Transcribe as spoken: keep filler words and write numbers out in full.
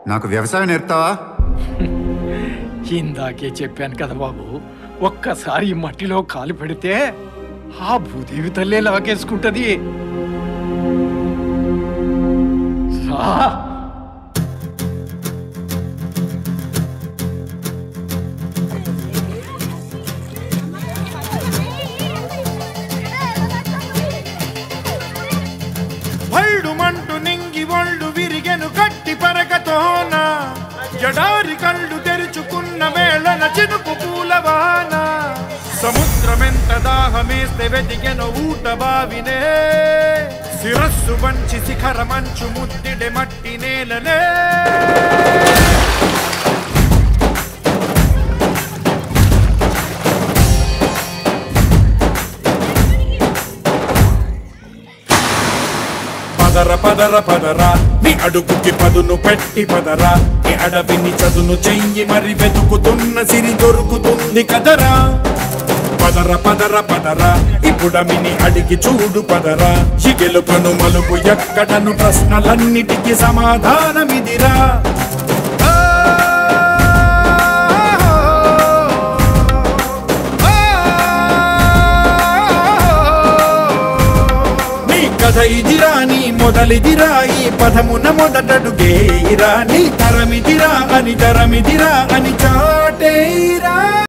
నాకు వ్యవసాయం నేర్పుతావా? ఇందాకే చెప్పాను కదా బాబు, ఒక్కసారి ఈ మట్టిలో కాలు పెడితే ఆ భూదేవి తల్లే లాగేసుకుంటది. మంటు నింగి ఒళ్ళు విరిగెను గట్టి పరకతోన జడారి కళ్ళు తెరుచుకున్న వేళన చినుకు పూలవాన సముద్రమెంత దాహమేస్తే వెతికెను ఊట బావినే శిరస్సు వంచి శిఖర మంచు ముద్దిడే మట్టి నేలనే పదర పదర పదరా నీ అడుగుకి పదును పెట్టి పదరా నీ అడవిని చదును చెయ్యి మరి వెతుకుతున్న సిరి దొరుకుతుంది కదరా. పదర పదర పదరా ఇప్పుడమిని అడిగి చూడు పదరా ఈ గెలుపను మలుపు ఎక్కడను ప్రశ్నలన్నిటికీ సమాధానమిదిరా. కథ ఇదిరా నీ మొదలిదిరా ఈ పదమున మొదటడుగేరా నీ తరమిదిరా అని తరమిదిరా అని చాటేరా.